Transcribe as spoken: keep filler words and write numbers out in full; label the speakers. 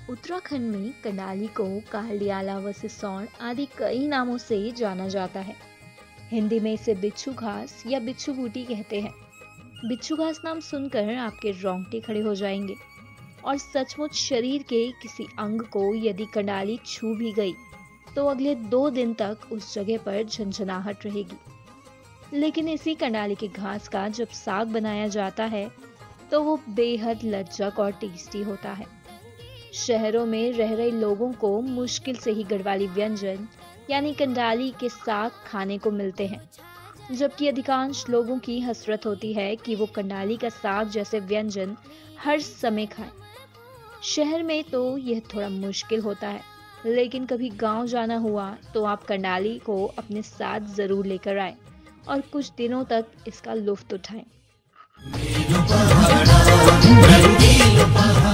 Speaker 1: उत्तराखंड में कंडाली को काहलियाला व सिसौन आदि कई नामों से जाना जाता है। हिंदी में इसे बिच्छू घास या बिच्छू बूटी कहते हैं। बिच्छू घास नाम सुनकर आपके रोंगटे खड़े हो जाएंगे और सचमुच शरीर के किसी अंग को यदि कंडाली छू भी गई तो अगले दो दिन तक उस जगह पर झंझनाहट रहेगी। लेकिन इसी कंडाली के घास का जब साग बनाया जाता है तो वो बेहद लज्जक और टेस्टी होता है। शहरों में रह रहे लोगों को मुश्किल से ही गढ़वाली व्यंजन यानी कंडाली के साग खाने को मिलते हैं, जबकि अधिकांश लोगों की हसरत होती है कि वो कंडाली का साग जैसे व्यंजन हर समय खाएं। शहर में तो यह थोड़ा मुश्किल होता है, लेकिन कभी गांव जाना हुआ तो आप कंडाली को अपने साथ जरूर लेकर आए और कुछ दिनों तक इसका लुत्फ उठाएं।